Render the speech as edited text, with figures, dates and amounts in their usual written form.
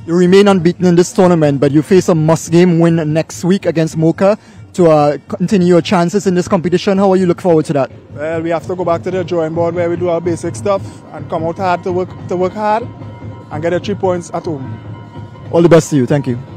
You remain unbeaten in this tournament, but you face a must-game win next week against Mocha to continue your chances in this competition. How will you look forward to that? Well, we have to go back to the drawing board where we do our basic stuff and come out hard to work hard and get the 3 points at home. All the best to you. Thank you.